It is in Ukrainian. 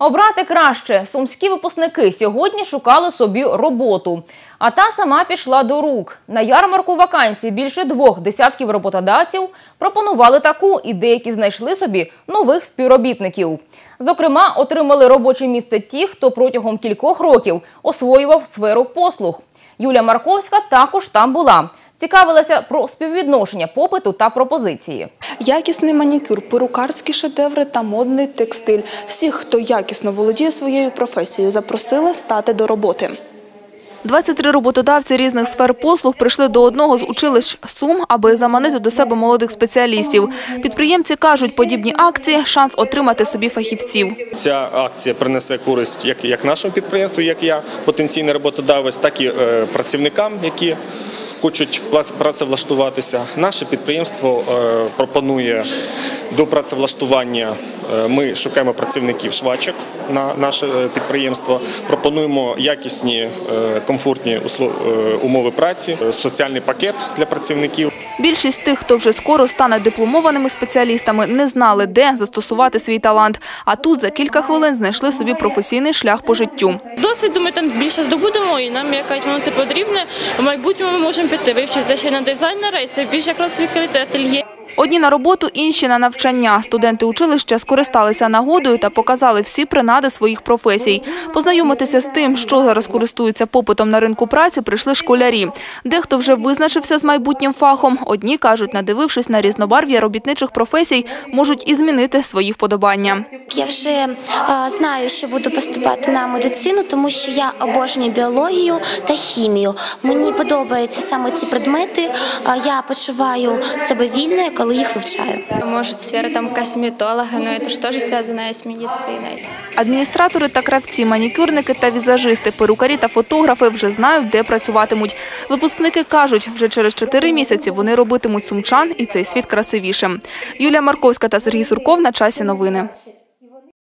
Обрати краще. Сумські випускники сьогодні шукали собі роботу. А та сама пішла до рук. На ярмарку вакансій більше 2 десятків роботодавців пропонували таку, і деякі знайшли собі нових співробітників. Зокрема, отримали робоче місце ті, хто протягом кількох років освоював сферу послуг. Юлія Марковська також там була. Цікавилася про співвідношення попиту та пропозиції. Якісний манікюр, перукарські шедеври та модний текстиль. Всіх, хто якісно володіє своєю професією, запросили стати до роботи. 23 роботодавці різних сфер послуг прийшли до одного з училищ Сум, аби заманити до себе молодих спеціалістів. Підприємці кажуть, подібні акції – шанс отримати собі фахівців. Ця акція принесе користь як нашому підприємству, як я потенційний роботодавець, так і працівникам, які хочуть працевлаштуватися. Наше підприємство пропонує до працевлаштування, ми шукаємо працівників швачок на наше підприємство, пропонуємо якісні, комфортні умови праці, соціальний пакет для працівників. Більшість тих, хто вже скоро стане дипломованими спеціалістами, не знали, де застосувати свій талант. А тут за кілька хвилин знайшли собі професійний шлях по життю. Досвіду ми там більше здобудемо, і нам воно це потрібно. В майбутньому ми можемо піти вивчитися ще на дизайнера і це більш якраз відкрити ательє. Одні на роботу, інші на навчання. Студенти училища скористалися нагодою та показали всі принади своїх професій. Познайомитися з тим, що зараз користується попитом на ринку праці, прийшли школярі. Дехто вже визначився з майбутнім фахом. Одні кажуть, надивившись на різнобарв'я робітничих професій, можуть і змінити свої вподобання. Я вже знаю, що буду поступати на медицину, тому що я обожнюю біологію та хімію. Мені подобаються саме ці предмети. Я почуваю себе вільною, коли їх вивчаю. Може, сфера косметолога, але це ж теж зв'язано з медициною. Адміністратори та кравці, манікюрники та візажисти, перукарі та фотографи вже знають, де працюватимуть. Випускники кажуть, вже через 4 місяці вони робитимуть сумчан і цей світ красивішим. Юлія Марковська та Сергій Сурков. На часі новини.